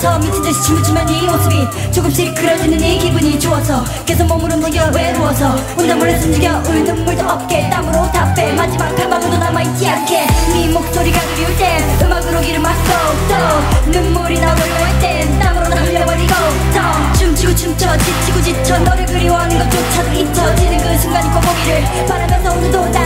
미쳐서 미친 듯이 춤을 추면 네 모습이 조금씩 그려지는 이 기분이 좋아서 계속 몸을 움직여 외로워서 혼자 몰래 숨죽여 울 눈물도 없게 땀으로 답해 마지막 한 방울도 남아있지 않게 네 목소리가 그리울 땐 음악으로 길을 막고 또 눈물이 나오려 할 땐 땀으로 나 흘려버리고 더 춤추고 춤춰 지치고 지쳐 너를 그리워하는 것조차도 잊혀지는 그 순간이 꼭 오기를 바라면서 오늘도